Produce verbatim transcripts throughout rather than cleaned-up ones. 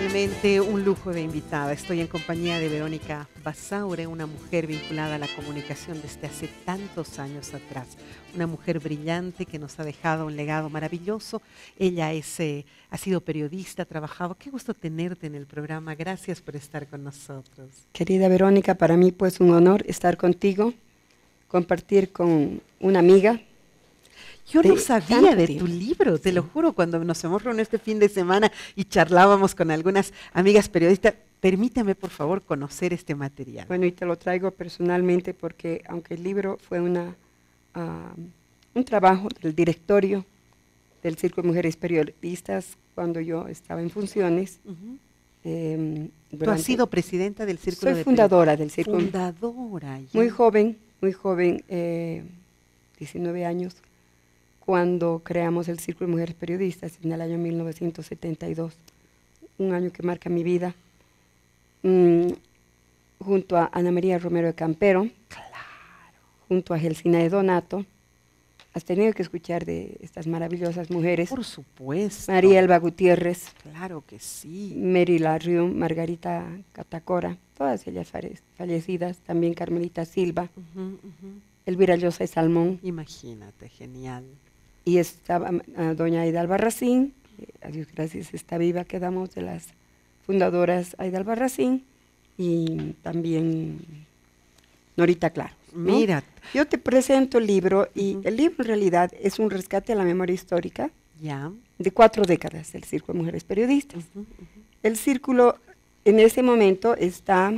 Realmente un lujo de invitada. Estoy en compañía de Verónica Basaure, una mujer vinculada a la comunicación desde hace tantos años atrás. Una mujer brillante que nos ha dejado un legado maravilloso. Ella es, eh, ha sido periodista, ha trabajado. Qué gusto tenerte en el programa. Gracias por estar con nosotros. Querida Verónica, para mí pues un honor estar contigo, compartir con una amiga. Yo no sabía de tu libro, te lo juro, cuando nos hemos reunido este fin de semana y charlábamos con algunas amigas periodistas. Permítame, por favor, conocer este material. Bueno, y te lo traigo personalmente porque, aunque el libro fue una, uh, un trabajo del directorio del Círculo de Mujeres Periodistas cuando yo estaba en funciones. Uh-huh. eh, ¿Tú has sido presidenta del Círculo? Soy fundadora del Círculo. Fundadora. Ya. Muy joven, muy joven, eh, diecinueve años. Cuando creamos el Círculo de Mujeres Periodistas en el año mil novecientos setenta y dos, un año que marca mi vida, mmm, junto a Ana María Romero de Campero, claro, junto a Gelsina de Donato. Has tenido que escuchar de estas maravillosas mujeres. Por supuesto. María Elba Gutiérrez. Claro que sí. Mary Larrión, Margarita Catacora, todas ellas fallecidas, también Carmelita Silva, uh-huh, uh-huh. Elvira Llosa y Salmón. Imagínate, genial. Y estaba uh, doña Aida Albarracín, que a Dios gracias está viva, quedamos de las fundadoras Aida Albarracín, y también Norita Claro, ¿no? Mira. Yo te presento el libro, y uh-huh. el libro en realidad es un rescate a la memoria histórica yeah. de cuatro décadas del Círculo de Mujeres Periodistas. Uh-huh, uh-huh. El Círculo en ese momento está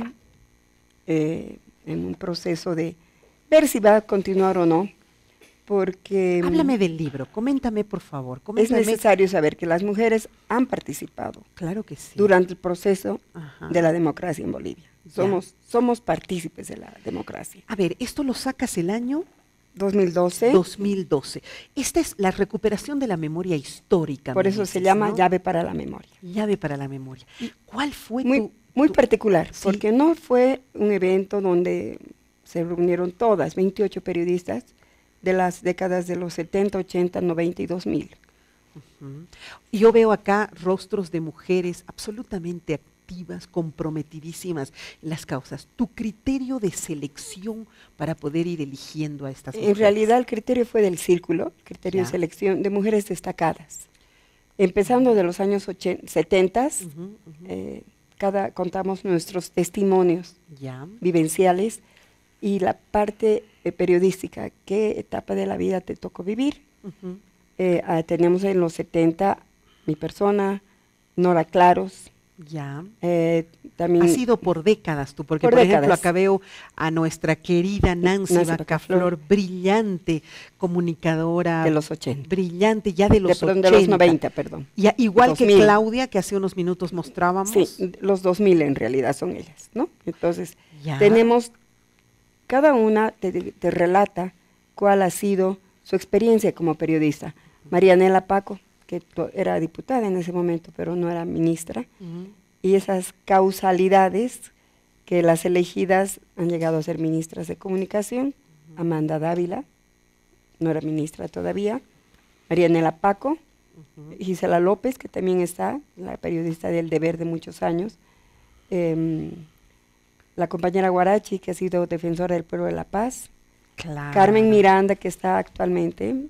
eh, en un proceso de ver si va a continuar o no, porque... Háblame del libro, coméntame por favor. Coméntame. Es necesario saber que las mujeres han participado. Claro que sí. Durante el proceso Ajá. de la democracia en Bolivia. Somos, somos partícipes de la democracia. A ver, ¿esto lo sacas el año? dos mil doce. dos mil doce. Esta es la recuperación de la memoria histórica. Por eso dices, se llama ¿no? Llave para la Memoria. Llave para la Memoria. ¿Cuál fue muy, tu...? Muy tu, particular, sí. porque no fue un evento donde se reunieron todas, veintiocho periodistas, de las décadas de los setenta, ochenta, noventa y dos mil. Uh-huh. Yo veo acá rostros de mujeres absolutamente activas, comprometidísimas en las causas. ¿Tu criterio de selección para poder ir eligiendo a estas mujeres? En realidad el criterio fue del Círculo, el criterio ya. de selección de mujeres destacadas. Empezando de los años setenta, uh-huh, uh-huh. eh, cada, contamos nuestros testimonios ya. vivenciales y la parte eh, periodística, qué etapa de la vida te tocó vivir. Uh-huh. eh, ah, tenemos en los setenta mi persona, Nora Claros. Ya. Eh, también ha sido por décadas tú, porque por, por ejemplo décadas. acá veo a nuestra querida Nancy, Nancy Bacaflor, brillante comunicadora. De los ochenta. Brillante, ya de los de, ochenta. De los noventa, perdón. Y, igual dos que mil. Claudia, que hace unos minutos mostrábamos. Sí, los dos mil en realidad son ellas, ¿no? Entonces, ya. tenemos, cada una te, te relata cuál ha sido su experiencia como periodista. Uh-huh. Marianela Paco, que era diputada en ese momento, pero no era ministra, uh-huh. y esas causalidades que las elegidas han llegado a ser ministras de comunicación, uh-huh. Amanda Dávila, no era ministra todavía, Marianela Paco, uh-huh. Gisela López, que también está, la periodista del Deber de muchos años, eh, la compañera Guarachi, que ha sido defensora del pueblo de La Paz, claro. Carmen Miranda, que está actualmente...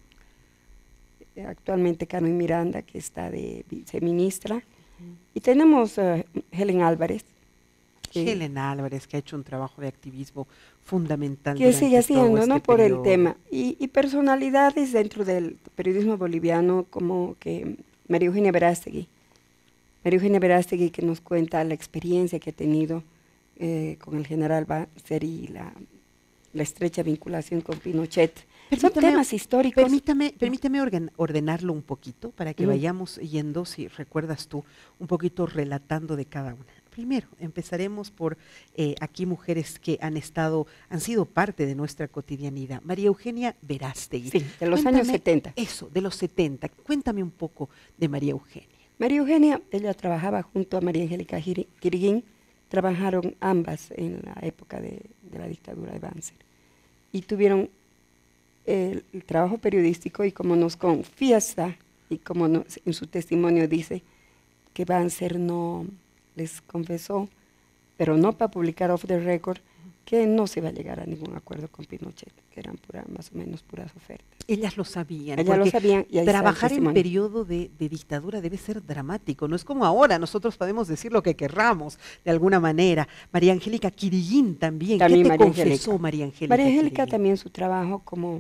actualmente Carmen Miranda, que está de viceministra, uh-huh. y tenemos uh, Helen Álvarez. Que, Helen Álvarez, que ha hecho un trabajo de activismo fundamental. Que sigue haciendo, este ¿no? Por periodo. el tema. Y, y personalidades dentro del periodismo boliviano, como que María Eugenia Verástegui. María Eugenia Verástegui, que nos cuenta la experiencia que ha tenido eh, con el general Banzer y la, la estrecha vinculación con Pinochet. Son temas históricos. Permítame, permítame orden, ordenarlo un poquito para que uh-huh. vayamos yendo, si recuerdas tú, un poquito relatando de cada una. Primero, empezaremos por eh, aquí mujeres que han estado, han sido parte de nuestra cotidianidad. María Eugenia Verástegui. Sí, de los Cuéntame años setenta. Eso, de los setenta. Cuéntame un poco de María Eugenia. María Eugenia, ella trabajaba junto a María Angélica Quiriguín, trabajaron ambas en la época de, de la dictadura de Banzer. Y tuvieron el, el trabajo periodístico, y como nos confiesa y como nos, en su testimonio dice que Banzer no, les confesó, pero no para publicar off the record, que no se iba a llegar a ningún acuerdo con Pinochet, que eran pura, más o menos puras ofertas. Ellas lo sabían. Ellas lo sabían. Y ahí trabajar en periodo de, de dictadura debe ser dramático. No es como ahora, nosotros podemos decir lo que querramos, de alguna manera. María Angélica Quiriguín también. también ¿Qué te María confesó Angélica. María Angélica? María Angélica Quiriguín? también su trabajo como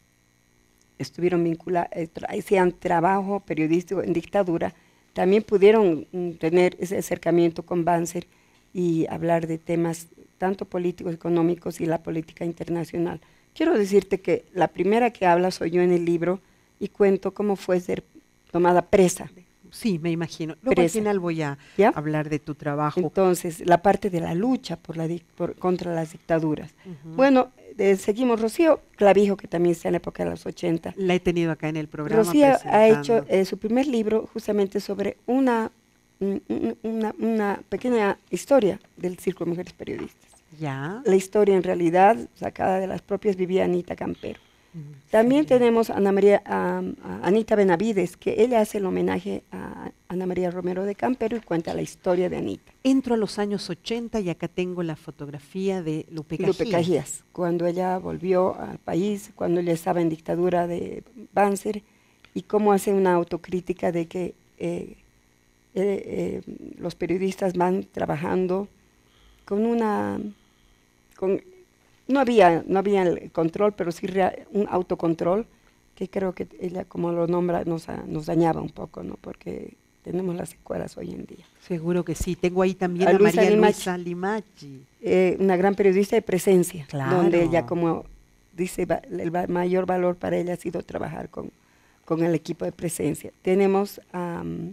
estuvieron vinculados, eh, hacían trabajo periodístico en dictadura, también pudieron mm, tener ese acercamiento con Banzer y hablar de temas tanto políticos, económicos y la política internacional. Quiero decirte que la primera que habla soy yo en el libro y cuento cómo fue ser tomada presa. Sí, me imagino. Luego Presa. al final voy a ¿Ya? hablar de tu trabajo. Entonces, la parte de la lucha por la, por, contra las dictaduras. Uh-huh. Bueno, eh, seguimos. Rocío Clavijo, que también está en la época de los ochenta. La he tenido acá en el programa. Rocío ha hecho eh, su primer libro justamente sobre una, una, una pequeña historia del Círculo de Mujeres Periodistas. Ya. La historia en realidad sacada de las propias vivía Anita Campero. Mm, También sí. tenemos a, Ana María, a, a Anita Benavides, que ella hace el homenaje a Ana María Romero de Campero y cuenta la historia de Anita. Entro a los años ochenta y acá tengo la fotografía de Lupe Cajías. Lupe Cajías, cuando ella volvió al país, cuando ella estaba en dictadura de Banzer, y cómo hace una autocrítica de que eh, eh, eh, los periodistas van trabajando con una... Con, no había no había el control, pero sí real, un autocontrol, que creo que ella, como lo nombra, nos, nos dañaba un poco, ¿no? Porque tenemos las secuelas hoy en día. Seguro que sí. Tengo ahí también a, a Luisa María Limachi, Luisa Limachi. Eh, una gran periodista de presencia, claro. donde ella, como dice, va, el va, mayor valor para ella ha sido trabajar con, con el equipo de presencia. Tenemos a... Um,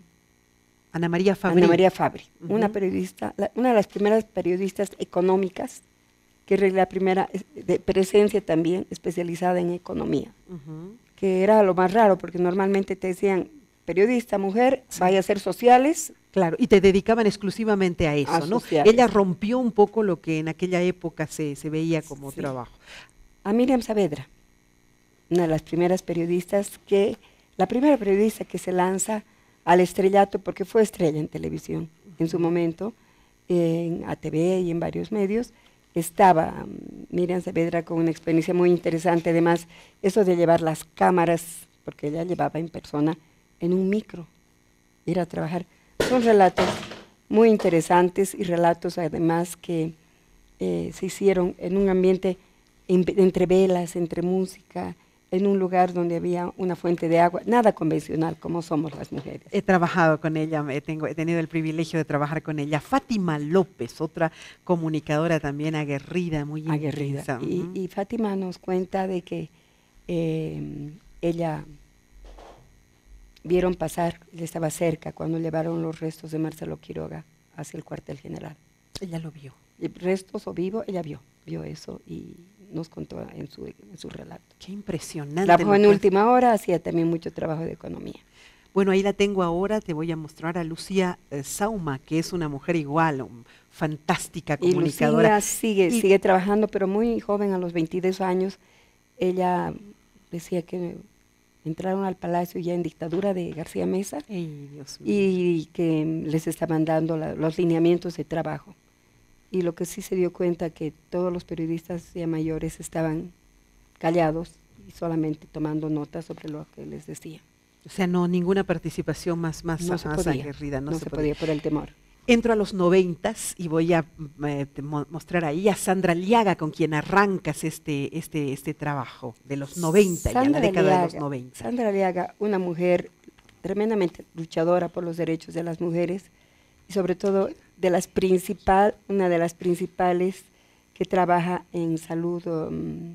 Ana María Fabri. Ana María Fabri, uh-huh. una periodista, la, una de las primeras periodistas económicas, que es la primera de presencia también, especializada en economía, uh-huh. que era lo más raro, porque normalmente te decían, periodista, mujer, sí. vaya a ser sociales. Claro, y te dedicaban exclusivamente a eso, a ¿no? Sociales. Ella rompió un poco lo que en aquella época se, se veía como sí. trabajo. A Miriam Saavedra, una de las primeras periodistas que, la primera periodista que se lanza al estrellato, porque fue estrella en televisión uh-huh. en su momento, en A T V y en varios medios. Estaba um, Miriam Saavedra con una experiencia muy interesante, además, eso de llevar las cámaras, porque ella llevaba en persona, en un micro, ir a trabajar. Son relatos muy interesantes y relatos además que eh, se hicieron en un ambiente en, entre velas, entre música, en un lugar donde había una fuente de agua, nada convencional como somos las mujeres. He trabajado con ella, he, tengo, he tenido el privilegio de trabajar con ella. Fátima López, otra comunicadora también aguerrida, muy aguerrida. intensa. Y, uh-huh. y Fátima nos cuenta de que eh, ella vieron pasar, ella estaba cerca cuando llevaron los restos de Marcelo Quiroga hacia el cuartel general. Ella lo vio. Y restos o vivo, ella vio, vio eso y nos contó en su, en su relato. Qué impresionante. Trabajó en última hora, hacía también mucho trabajo de economía. Bueno, ahí la tengo ahora, te voy a mostrar a Lucía eh, Sauma, que es una mujer igual, um, fantástica comunicadora. Y Lucía sigue, y sigue trabajando, pero muy joven, a los veintidós años, ella decía que entraron al palacio ya en dictadura de García Meza. Ay, Dios mío. Y que les estaban dando la, los lineamientos de trabajo. Y lo que sí se dio cuenta que todos los periodistas ya mayores estaban callados y solamente tomando notas sobre lo que les decía. O sea, no, ninguna participación más, más, no más se podía, aguerrida. No, no se, se podía. podía por el temor. Entro a los noventas y voy a eh, mostrar ahí a Sandra Liaga, con quien arrancas este, este, este trabajo de los noventa, Sandra ya la década Liaga, de los noventa. Sandra Liaga, una mujer tremendamente luchadora por los derechos de las mujeres y sobre todo de las principal, una de las principales que trabaja en salud um,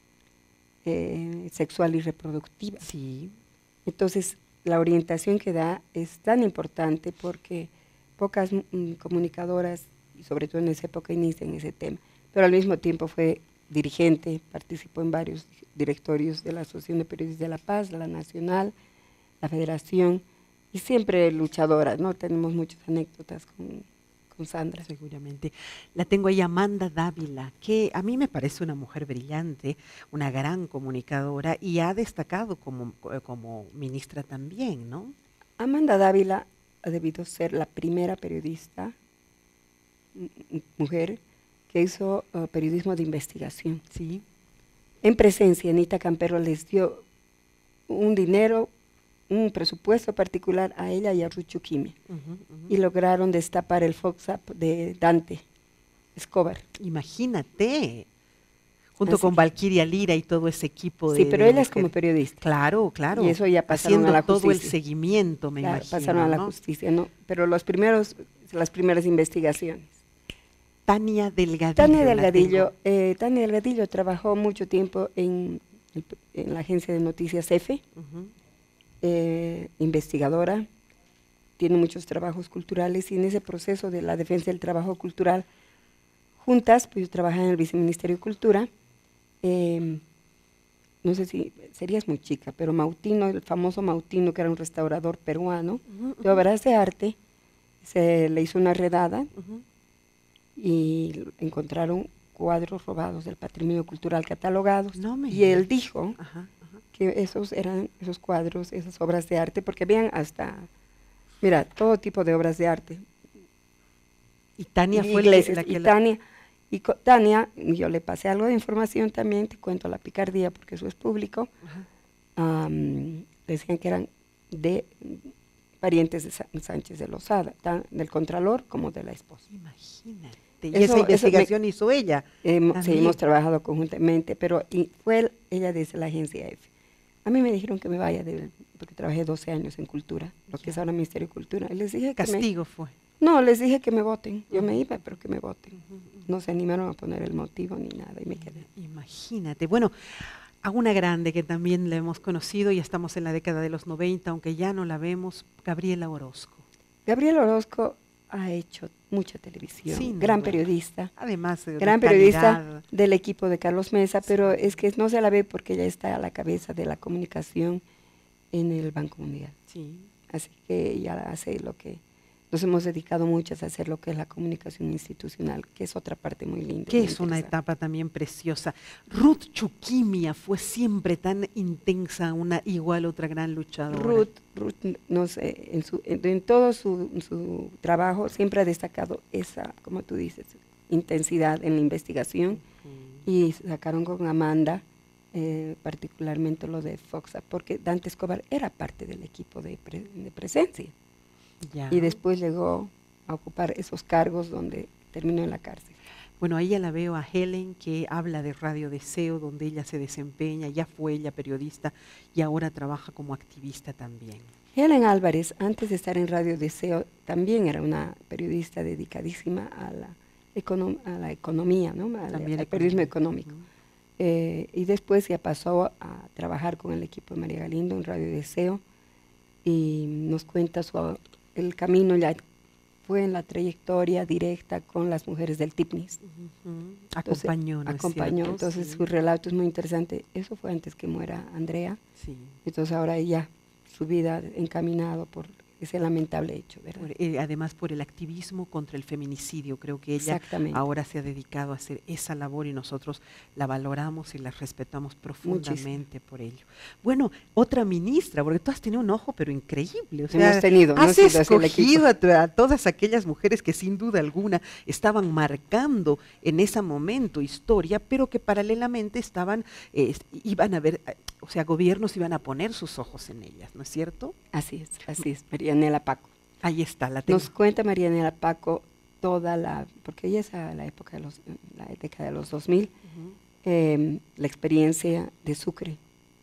eh, sexual y reproductiva. Sí. Entonces, la orientación que da es tan importante porque pocas mm, comunicadoras, y sobre todo en esa época, inician ese tema. Pero al mismo tiempo fue dirigente, participó en varios directorios de la Asociación de Periodistas de la Paz, la Nacional, la Federación, y siempre luchadora, ¿no? Tenemos muchas anécdotas con, con Sandra. Seguramente. La tengo ahí, Amanda Dávila, que a mí me parece una mujer brillante, una gran comunicadora, y ha destacado como, como ministra también, ¿no? Amanda Dávila ha debido ser la primera periodista mujer que hizo uh, periodismo de investigación. Sí. En presencia, Anita Campero les dio un dinero, un presupuesto particular a ella y a Ruth Chuquimia. Uh -huh, uh -huh. Y lograron destapar el Fox Up de Dante Escobar. Imagínate, junto Así con que, Valquiria Lira y todo ese equipo de Sí, pero de ella es mujeres. como periodista. Claro, claro. Y eso ya pasaron haciendo a la todo justicia. el seguimiento, me Claro, imagino. pasaron a la ¿no? justicia, ¿no? Pero los primeros, las primeras investigaciones. Tania Delgadillo. Tania Delgadillo, eh, Tania Delgadillo trabajó mucho tiempo en, en la agencia de noticias EFE, uh -huh. eh, investigadora, tiene muchos trabajos culturales y en ese proceso de la defensa del trabajo cultural, juntas, pues yo trabajaba en el Viceministerio de Cultura, eh, no sé si, serías muy chica, pero Mautino, el famoso Mautino, que era un restaurador peruano, uh -huh. de obras de arte, se le hizo una redada, uh -huh. y encontraron cuadros robados del patrimonio cultural catalogados. No me y él dijo ajá, ajá. que esos eran esos cuadros, esas obras de arte, porque habían hasta, mira, todo tipo de obras de arte. Y Tania fue iglesias, la que y la... Tania, y co Tania, yo le pasé algo de información también, te cuento la picardía porque eso es público, um, decían que eran de parientes de Sa Sánchez de Lozada, tan, del contralor como de la esposa. Imagínate. Y eso, esa investigación me, hizo ella. Eh, sí, hemos trabajado conjuntamente, pero y fue el, ella desde la agencia F. A mí me dijeron que me vaya, de, porque trabajé doce años en cultura, lo que es ahora Ministerio de Cultura. Y les dije Castigo que me, fue. No, les dije que me voten. Yo uh -huh. me iba, pero que me voten. Uh -huh. No se animaron a poner el motivo ni nada y me quedé. Imagínate. Bueno, a una grande que también la hemos conocido, ya estamos en la década de los noventa, aunque ya no la vemos, Gabriela Orozco. Gabriela Orozco ha hecho mucha televisión, sí, gran bueno. periodista, además de gran periodista del equipo de Carlos Mesa, sí. pero es que no se la ve porque ella está a la cabeza de la comunicación en el Banco Mundial. Sí. Así que ella hace lo que nos hemos dedicado muchas a hacer, lo que es la comunicación institucional, que es otra parte muy linda. Que es una etapa también preciosa. Ruth Chuquimia fue siempre tan intensa, una igual otra gran luchadora. Ruth, Ruth no sé, en, su, en, en todo su, su trabajo siempre ha destacado esa, como tú dices, intensidad en la investigación. Uh-huh. Y sacaron con Amanda, eh, particularmente lo de Fox, porque Dante Escobar era parte del equipo de, pre, de presencia. Ya. Y después llegó a ocupar esos cargos donde terminó en la cárcel. Bueno, ahí ya la veo a Helen, que habla de Radio Deseo, donde ella se desempeña, ya fue ella periodista y ahora trabaja como activista también. Helen Álvarez, antes de estar en Radio Deseo, también era una periodista dedicadísima a la, econom a la economía, ¿no? a también al periodismo económico. Uh-huh. eh, y después ya pasó a trabajar con el equipo de María Galindo en Radio Deseo y nos cuenta su... el camino ya fue en la trayectoria directa con las mujeres del Tipnis. Uh-huh. Acompañó, ¿no acompañó, cierto? Entonces Sí. su relato es muy interesante. Eso fue antes que muera Andrea. Sí. Entonces ahora ella, su vida encaminado por ese lamentable hecho, ¿verdad? Por, eh, además por el activismo contra el feminicidio, creo que ella ahora se ha dedicado a hacer esa labor y nosotros la valoramos y la respetamos profundamente Muchísimo. por ello. Bueno, otra ministra, porque tú has tenido un ojo pero increíble, o sea, Hemos tenido, has no escogido a, a todas aquellas mujeres que sin duda alguna estaban marcando en ese momento historia, pero que paralelamente estaban, eh, iban a ver, o sea, gobiernos iban a poner sus ojos en ellas, ¿no es cierto? Así es, así es, Marianela Paco. Ahí está, la tengo. Nos cuenta Marianela Paco toda la, porque ella es a la época de los, la década de los dos mil, uh-huh. eh, la experiencia de Sucre.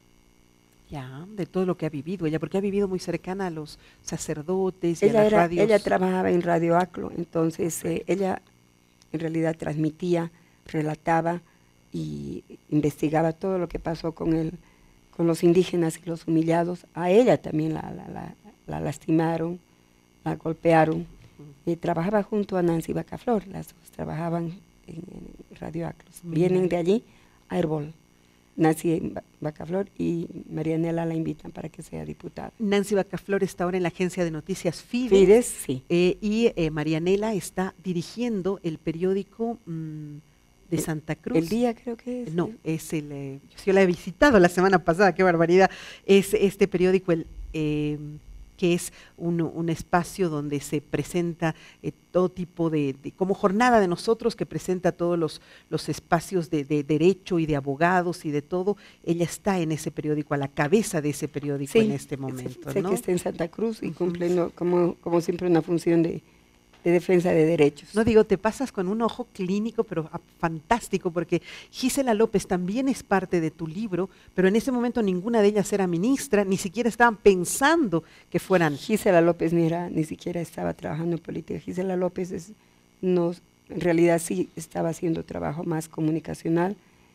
Ya, de todo lo que ha vivido ella, porque ha vivido muy cercana a los sacerdotes y ella a las era, radios. Ella trabajaba en Radio Aclo, entonces eh, ella en realidad transmitía, relataba y investigaba todo lo que pasó con el con los indígenas y los humillados. A ella también la, la, la, la lastimaron, la golpearon. Uh-huh. Y trabajaba junto a Nancy Bacaflor, las dos trabajaban en, en Radio Aclos. Uh-huh. Vienen de allí a Herbol. Nancy Bacaflor y Marianela la invitan para que sea diputada. Nancy Bacaflor está ahora en la agencia de noticias Fides. Fides, sí. Eh, y eh, Marianela está dirigiendo el periódico... Mmm, de Santa Cruz. El día creo que es. No, es el, eh, yo la he visitado la semana pasada, qué barbaridad. Es este periódico, el, eh, que es un, un espacio donde se presenta eh, todo tipo de, de, como jornada de nosotros, que presenta todos los, los espacios de, de derecho y de abogados y de todo. Ella está en ese periódico, a la cabeza de ese periódico sí, en este momento, sé ¿no? que está en Santa Cruz y uh-huh. cumpliendo como, como siempre una función de, de defensa de derechos. No digo, te pasas con un ojo clínico, pero ah, fantástico, porque Gisela López también es parte de tu libro, pero en ese momento ninguna de ellas era ministra, ni siquiera estaban pensando que fueran. Gisela López ni, era, ni siquiera estaba trabajando en política. Gisela López es, no, en realidad sí estaba haciendo trabajo más comunicacional.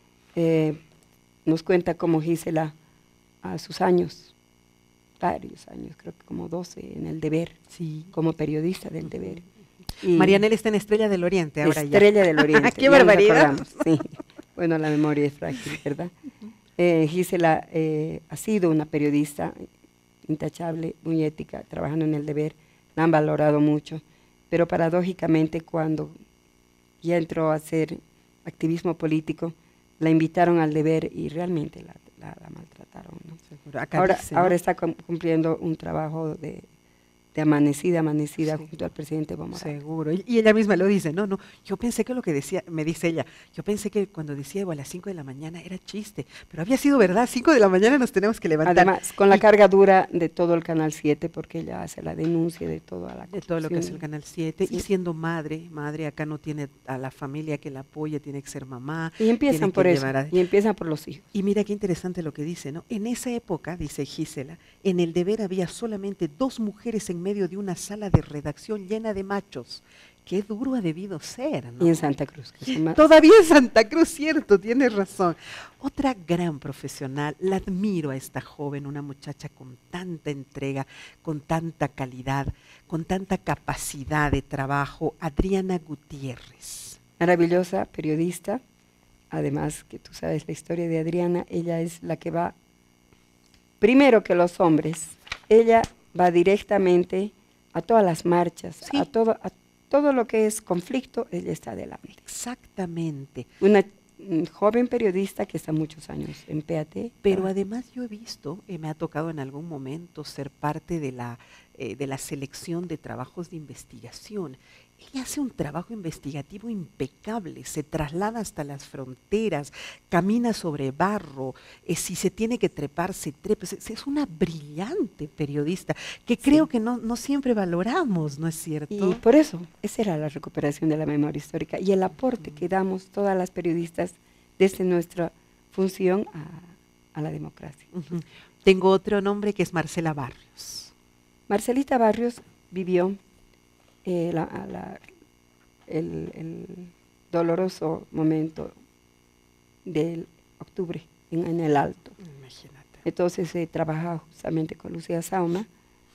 Eh, nos cuenta cómo Gisela a sus años, varios años, creo que como doce, en El Deber, sí. como periodista del Deber. Y Marianela está en Estrella del Oriente ahora Estrella ya. Estrella del Oriente. ¡Qué barbaridad! Sí. Bueno, la memoria es frágil, ¿verdad? Eh, Gisela eh, ha sido una periodista intachable, muy ética, trabajando en El Deber, la han valorado mucho, pero paradójicamente cuando ya entró a hacer activismo político, la invitaron al Deber y realmente la, la, la maltrataron, ¿no? Seguro. Acá ahora, dice, ¿no? ahora está cumpliendo un trabajo de... de amanecida, amanecida, sí. junto al presidente Evo Morales. Seguro, y, y ella misma lo dice, no, no, yo pensé que lo que decía, me dice ella, yo pensé que cuando decía Evo a las cinco de la mañana era chiste, pero había sido verdad, cinco de la mañana nos tenemos que levantar. Además, con la y, carga dura de todo el Canal siete, porque ella hace la denuncia de toda la De todo lo que es el Canal siete, sí. y siendo madre, madre acá no tiene a la familia que la apoya, tiene que ser mamá. Y empiezan por eso, a, y empiezan por los hijos. Y mira qué interesante lo que dice, ¿no? En esa época, dice Gisela, en El Deber había solamente dos mujeres en medio de una sala de redacción llena de machos. Qué duro ha debido ser, ¿no? Y en Santa Cruz. Que más... Todavía en Santa Cruz, cierto, tienes razón. Otra gran profesional, la admiro a esta joven, una muchacha con tanta entrega, con tanta calidad, con tanta capacidad de trabajo, Adriana Gutiérrez. Maravillosa periodista, además que tú sabes la historia de Adriana, ella es la que va, primero que los hombres, ella va directamente a todas las marchas, sí. a, todo, a todo lo que es conflicto, ella está adelante. Exactamente. Una un joven periodista que está muchos años en P A T. Pero además yo he visto, eh, me ha tocado en algún momento ser parte de la, eh, de la selección de trabajos de investigación. Ella hace un trabajo investigativo impecable, se traslada hasta las fronteras, camina sobre barro, eh, si se tiene que trepar, se trepa. Es, es una brillante periodista que creo sí. que no, no siempre valoramos, ¿no es cierto? Y por eso, esa era la recuperación de la memoria histórica y el aporte uh-huh. que damos todas las periodistas desde nuestra función a, a la democracia. Uh-huh. Tengo otro nombre que es Marcela Barrios. Marcelita Barrios vivió Eh, la, la, el, el doloroso momento del octubre en, en el Alto. Imagínate. Entonces se eh, trabajaba justamente con Lucía Sauma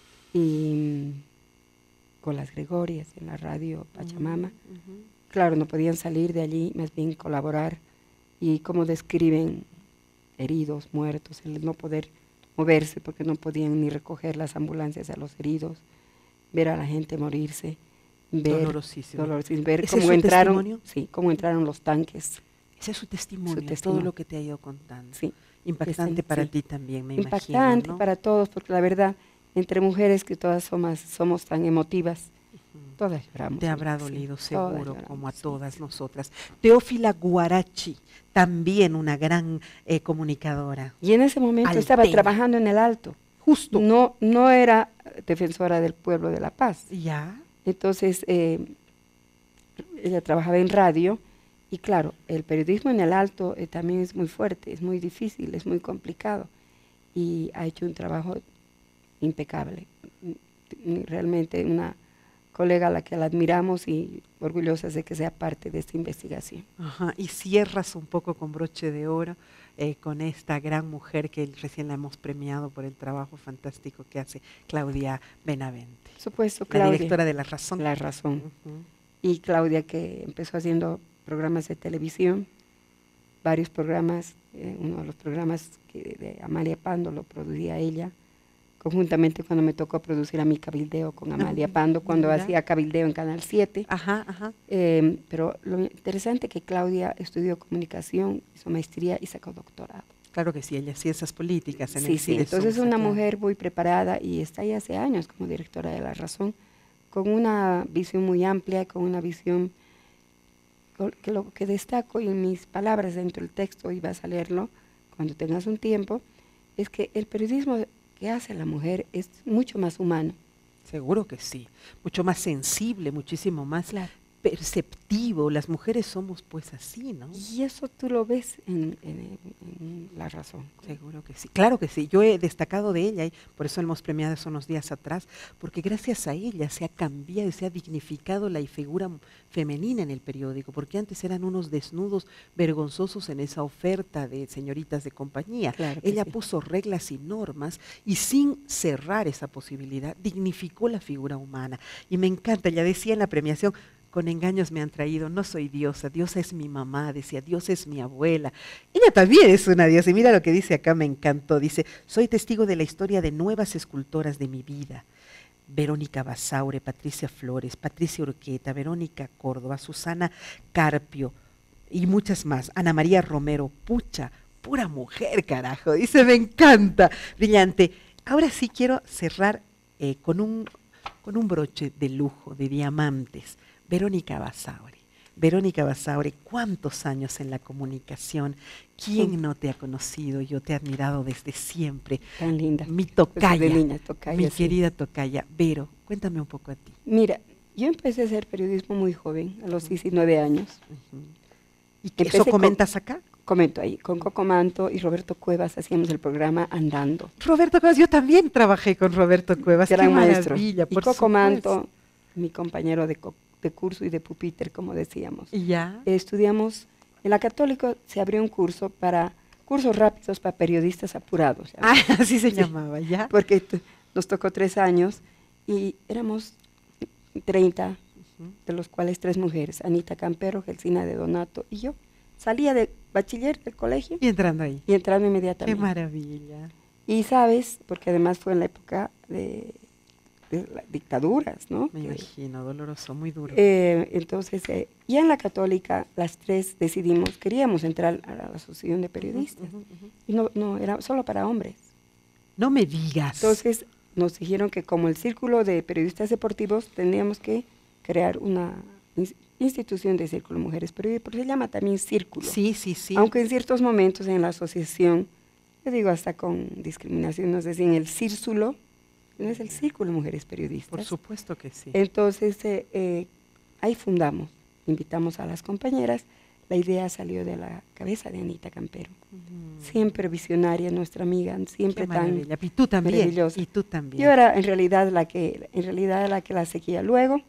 y con las Gregorias en la radio Pachamama. Uh-huh, uh-huh. Claro, no podían salir de allí, más bien colaborar y cómo describen heridos, muertos, el no poder moverse porque no podían ni recoger las ambulancias a los heridos, ver a la gente morirse, ver, dolorosísimo. dolorosísimo, ver cómo entraron, testimonio? Sí, cómo entraron los tanques. Ese es su testimonio, su testimonio. todo lo que te ha ido contando. Sí. Impactante sí, para sí. ti también, me Impactante imagino. Impactante ¿no? para todos, porque la verdad, entre mujeres que todas somos, somos tan emotivas, uh-huh. todas lloramos. Te habrá dolido sí, seguro, lloramos, como a todas sí, nosotras. Teófila Guarachi, también una gran eh, comunicadora. Y en ese momento Alteña. Estaba trabajando en el Alto. Justo. No, no era defensora del pueblo de La Paz. Ya. Entonces, eh, ella trabajaba en radio y claro, el periodismo en el Alto eh, también es muy fuerte, es muy difícil, es muy complicado y ha hecho un trabajo impecable. Realmente una colega a la que la admiramos y orgullosas de que sea parte de esta investigación. Ajá. Y cierras un poco con broche de oro eh, con esta gran mujer que recién la hemos premiado por el trabajo fantástico que hace, Claudia Benavente. Por supuesto, Claudia. La directora de La Razón. La Razón. Uh-huh. Y Claudia, que empezó haciendo programas de televisión, varios programas, eh, uno de los programas que de Amalia Pando lo producía ella, conjuntamente cuando me tocó producir a mi cabildeo con Amalia Pando, cuando ¿verdad? Hacía cabildeo en Canal siete. Ajá, ajá. Eh, pero lo interesante es que Claudia estudió comunicación, hizo maestría y sacó doctorado. Claro que sí, ella ciencias políticas en Sí, el sí, entonces CIDESUMSA, una claro. mujer muy preparada y está ahí hace años como directora de La Razón, con una visión muy amplia, con una visión con- que lo que destaco y en mis palabras dentro del texto, y vas a leerlo cuando tengas un tiempo, es que el periodismo que hace la mujer es mucho más humano. Seguro que sí, mucho más sensible, muchísimo más Claro. perceptivo. Las mujeres somos pues así, ¿no? Y eso tú lo ves en, en- en La Razón. Seguro que sí, claro que sí. Yo he destacado de ella y por eso la hemos premiado hace unos días atrás, porque gracias a ella se ha cambiado y se ha dignificado la figura m- femenina en el periódico, porque antes eran unos desnudos vergonzosos en esa oferta de señoritas de compañía. Claro que Ella sí. puso reglas y normas y sin cerrar esa posibilidad, dignificó la figura humana. Y me encanta, ella decía en la premiación, con engaños me han traído, no soy diosa, diosa es mi mamá, decía, Dios es mi abuela. Ella también es una diosa, y mira lo que dice acá, me encantó, dice, soy testigo de la historia de nuevas escultoras de mi vida. Verónica Basaure, Patricia Flores, Patricia Urqueta, Verónica Córdoba, Susana Carpio y muchas más. Ana María Romero, pucha, pura mujer, carajo, dice, me encanta, brillante. Ahora sí quiero cerrar eh, con un, con un broche de lujo, de diamantes. Verónica Basaure. Verónica Basaure, ¿cuántos años en la comunicación? Mm, ¿Quién no te ha conocido? Yo te he admirado desde siempre. Tan linda. Mi Pues desde tocaya, niña, tocaya, mi sí. querida tocaya. Vero, cuéntame un poco a ti. Mira, yo empecé a hacer periodismo muy joven, a los diecinueve años. Ujú. ¿Y que eso Empecé con, comentas acá? comento ahí, con Coco Manto y Roberto Cuevas hacíamos el programa Andando. Roberto Cuevas, yo también trabajé con Roberto Cuevas. Qué Gran maestro. maravilla, Y por Coco supuesto. Manto, mi compañero de, co- de curso y de pupitre, como decíamos. ¿Y ya? Eh, estudiamos, en la Católica se abrió un curso para, cursos rápidos para periodistas apurados. Ah, ¿sabes? así se Sí, llamaba, ¿ya? porque t- nos tocó tres años y éramos treinta, Ujú. de los cuales tres mujeres, Anita Campero, Gelsina de Donato y yo. Salía de bachiller del colegio Y entrando ahí. y entrando Qué inmediatamente. maravilla. Y sabes, porque además fue en la época de, de las dictaduras, ¿no? Me Que, imagino, doloroso, muy duro. eh, entonces, eh, ya en la Católica, las tres decidimos, queríamos entrar a la Asociación de Periodistas. Ujú, ujú, ujú. Y no, no, era solo para hombres. No me digas. Entonces, nos dijeron que como el círculo de periodistas deportivos, teníamos que crear una ins- institución de círculo de mujeres periodistas, porque se llama también círculo. Sí, sí, sí. Aunque en ciertos momentos en la asociación, yo digo hasta con discriminación, nos decían el círculo, no es el círculo de mujeres periodistas. Por supuesto que sí. Entonces, eh, eh, ahí fundamos, invitamos a las compañeras, la idea salió de la cabeza de Anita Campero, Ujú. siempre visionaria, nuestra amiga, siempre Qué tan maravilla. Y tú también. maravillosa. Y tú también. Yo era en realidad la que, en realidad la que la seguía. Luego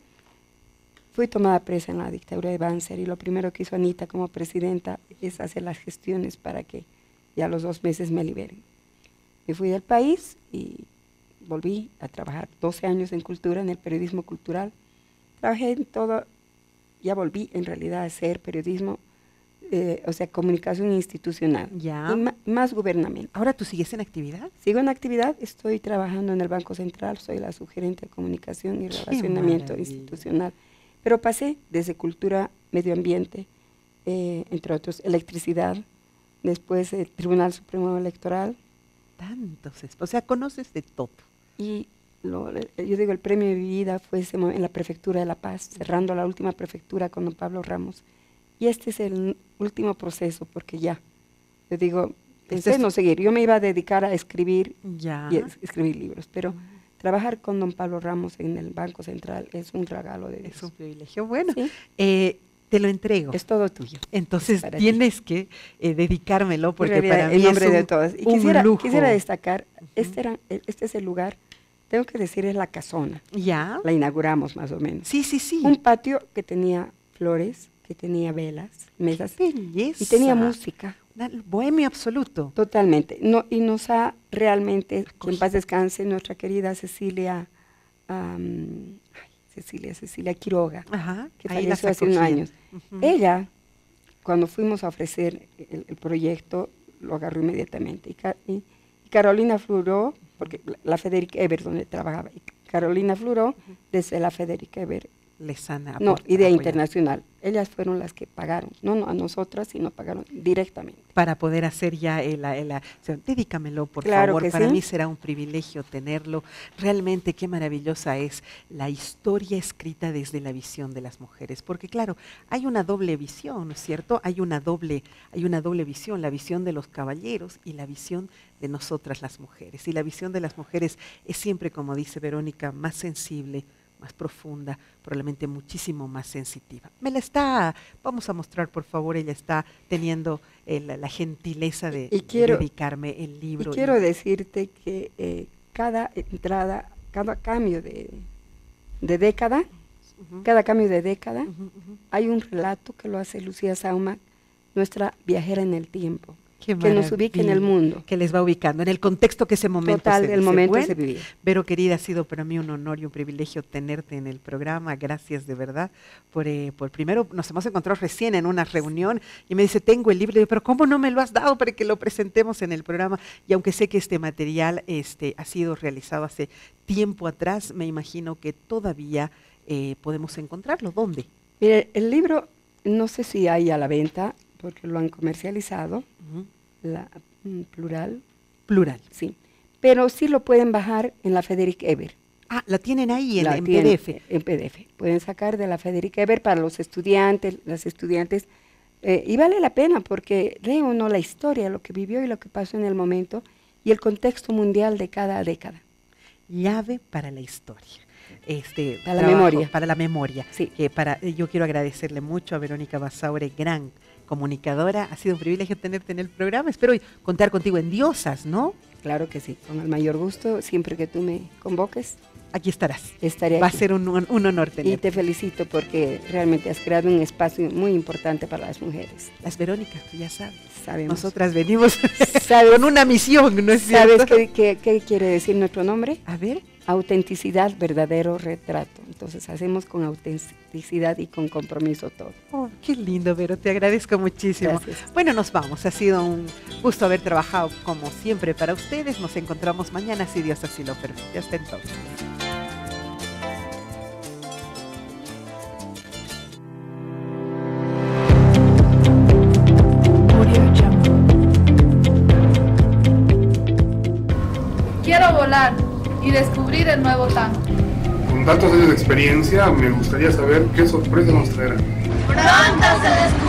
fui tomada presa en la dictadura de Banzer y lo primero que hizo Anita como presidenta es hacer las gestiones para que ya a los dos meses me liberen. Me fui del país y volví a trabajar doce años en cultura, en el periodismo cultural. Trabajé en todo, ya volví en realidad a hacer periodismo, eh, o sea, comunicación institucional, Ya. y ma- más gubernamental. ¿Ahora tú sigues en actividad? Sigo en actividad, estoy trabajando en el Banco Central, soy la sugerente de comunicación y Qué relacionamiento maravilla. institucional. Pero pasé desde cultura, medio ambiente, eh, entre otros, electricidad, después el Tribunal Supremo Electoral Tantos. es- O sea, conoces de todo. y lo- el- yo digo, el premio de mi vida fue ese mo- en la Prefectura de La Paz, cerrando la última prefectura con don Pablo Ramos. Y este es el último proceso, porque ya, yo digo, pensé es- no seguir, yo me iba a dedicar a escribir Ya. y es- escribir libros, pero trabajar con don Pablo Ramos en el Banco Central es un regalo de Dios. Es un privilegio. Bueno, Sí, eh, te lo entrego. es todo tuyo. Entonces para ti. tienes que eh, dedicármelo En porque realidad, para mí en nombre es un, de todas. Y un quisiera, lujo. quisiera destacar, este, era, este es el lugar, tengo que decir, es la casona. ¿Ya? La inauguramos más o menos. Sí, sí, sí. Un patio que tenía flores, que tenía velas, mesas ¡Qué belleza! y tenía música. Una- bohemio absoluto. Totalmente. No, y nos ha realmente, que en Acogido. paz descanse, nuestra querida Cecilia, am, ay, Cecilia, Cecilia Quiroga, Ajá. que ahí las falleció hace unos acogían. años. Ujú. Ella, cuando fuimos a ofrecer el, el proyecto, lo agarró inmediatamente. Y, Ca- y- y Carolina Fluró, porque la, la Federica Eber, donde trabajaba, y Carolina Fluró, desde la Federica Eber, Les sana. no, aporta, Idea apoya. Internacional, ellas fueron las que pagaron, no, no a nosotras, sino pagaron directamente. Para poder hacer ya el, el, el dedícamelo, por claro favor, que para sí. mí será un privilegio tenerlo. Realmente qué maravillosa es la historia escrita desde la visión de las mujeres, porque claro, hay una doble visión, ¿no es cierto? Hay una doble, hay una doble visión, la visión de los caballeros y la visión de nosotras las mujeres. Y la visión de las mujeres es siempre, como dice Verónica, más sensible, más profunda, probablemente muchísimo más sensitiva. Me la está, vamos a mostrar por favor, ella está teniendo eh, la, la gentileza de, y quiero, de dedicarme el libro. Y quiero y, decirte que eh, cada entrada, cada cambio de, de década, uh-huh. cada cambio de década, uh-huh, uh-huh. hay un relato que lo hace Lucía Sauma, nuestra viajera en el tiempo. Que nos ubique en el mundo. Que les va ubicando, en el contexto que ese momento Total, se, el se momento fue. se vivía. Vero, querida, ha sido para mí un honor y un privilegio tenerte en el programa. Gracias de verdad. Por, eh, por primero, nos hemos encontrado recién en una reunión y me dice, tengo el libro. Y yo, pero ¿cómo no me lo has dado para que lo presentemos en el programa? Y aunque sé que este material este, ha sido realizado hace tiempo atrás, me imagino que todavía eh, podemos encontrarlo. ¿Dónde? Mire, el libro, no sé si hay a la venta, porque lo han comercializado. Uh-huh. La mm, plural. Plural. Sí. Pero sí lo pueden bajar en la Federic Ebert. Ah, la tienen ahí en, en tienen, P D F. En P D F. Pueden sacar de la Federic Ebert para los estudiantes, las estudiantes. Eh, y vale la pena porque lee uno la historia, lo que vivió y lo que pasó en el momento y el contexto mundial de cada década. Llave para la historia. Este, para trabajo, la memoria. Para la memoria. Sí. Que para, yo quiero agradecerle mucho a Verónica Basaure, gran comunicadora. Ha sido un privilegio tenerte en el programa. Espero contar contigo en Diosas, ¿no? Claro que sí, con el mayor gusto. Siempre que tú me convoques, aquí estarás. Estaré Va aquí. a ser un, un, un honor tenerte. Y te felicito porque realmente has creado un espacio muy importante para las mujeres. Las Verónicas, tú ya sabes. Sabemos. Nosotras venimos con una misión, ¿no es cierto? ¿Sabes qué, qué, qué quiere decir nuestro nombre? A ver. Autenticidad, verdadero retrato. Entonces hacemos con autenticidad y con compromiso todo. Oh, qué lindo, Vero, te agradezco muchísimo. Gracias. Bueno, nos vamos. Ha sido un gusto haber trabajado como siempre para ustedes. Nos encontramos mañana si Dios así lo permite. Hasta entonces. Quiero volar y descubrir el nuevo tango. Con tantos años de experiencia, me gustaría saber qué sorpresa nos traerá. Pronto se